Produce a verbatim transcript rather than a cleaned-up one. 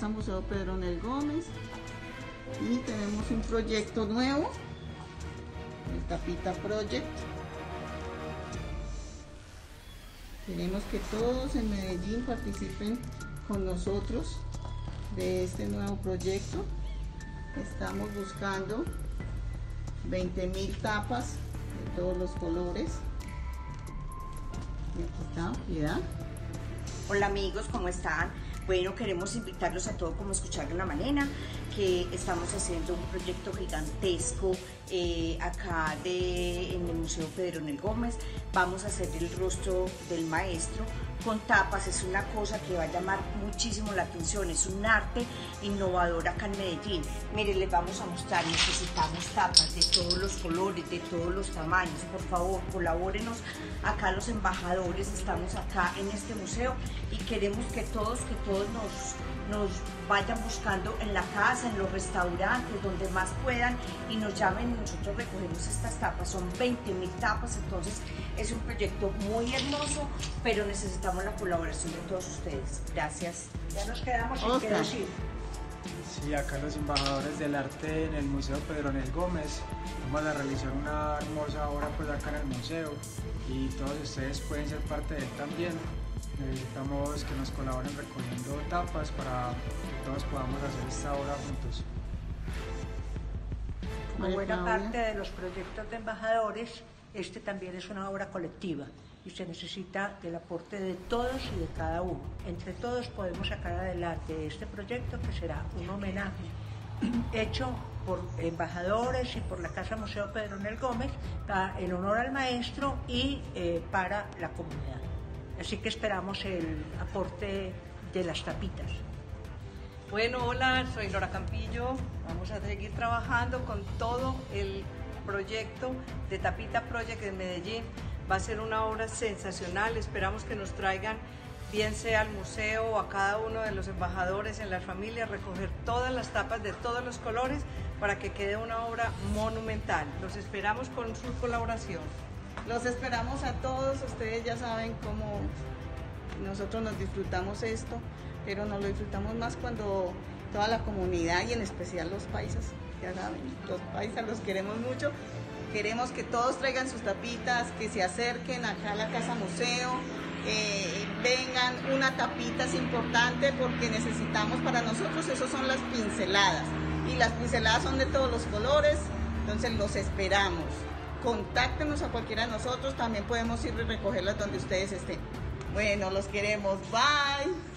Casa Museo Pedro Nel Gómez. Y tenemos un proyecto nuevo, el Tapita Project. Queremos que todos en Medellín participen con nosotros de este nuevo proyecto. Estamos buscando veinte mil tapas de todos los colores. Y aquí está, Piedad. Hola amigos, ¿cómo están? Bueno, queremos invitarlos a todos como escuchar de una manera que estamos haciendo un proyecto gigantesco eh, acá de, en el Museo Pedro Nel Gómez. Vamos a hacer el rostro del maestro con tapas. Es una cosa que va a llamar muchísimo la atención, es un arte innovador acá en Medellín. Miren, les vamos a mostrar, necesitamos tapas de todos los colores, de todos los tamaños. Por favor, colabórenos acá los embajadores, estamos acá en este museo y queremos que todos, que todos nos, nos vayan buscando en la casa, en los restaurantes, donde más puedan y nos llamen y nosotros recogemos estas tapas. Son veinte mil tapas, entonces es un proyecto muy hermoso, pero necesitamos la colaboración de todos ustedes. Gracias. Ya nos quedamos sin qué decir. Sí, acá los embajadores del arte en el Museo Pedro Nel Gómez vamos a realizar una hermosa obra pues acá en el museo y todos ustedes pueden ser parte de él también. Necesitamos que nos colaboren recogiendo tapas para que todos podamos hacer esta obra juntos. Como buena parte de los proyectos de embajadores, este también es una obra colectiva y se necesita del aporte de todos y de cada uno. Entre todos podemos sacar adelante este proyecto que será un homenaje hecho por embajadores y por la Casa Museo Pedro Nel Gómez en honor al maestro y eh, para la comunidad. Así que esperamos el aporte de las tapitas. Bueno, hola, soy Lora Campillo. Vamos a seguir trabajando con todo el proyecto de Tapita Project en Medellín. Va a ser una obra sensacional. Esperamos que nos traigan, bien sea al museo o a cada uno de los embajadores en las familias, recoger todas las tapas de todos los colores para que quede una obra monumental. Los esperamos con su colaboración. Los esperamos a todos, ustedes ya saben cómo nosotros nos disfrutamos esto, pero nos lo disfrutamos más cuando toda la comunidad y en especial los paisas, ya saben, los paisas los queremos mucho. Queremos que todos traigan sus tapitas, que se acerquen acá a la Casa Museo, eh, vengan, una tapita es importante porque necesitamos para nosotros, eso son las pinceladas, y las pinceladas son de todos los colores, entonces los esperamos. Contáctenos a cualquiera de nosotros, también podemos ir y recogerlas donde ustedes estén. Bueno, los queremos, bye.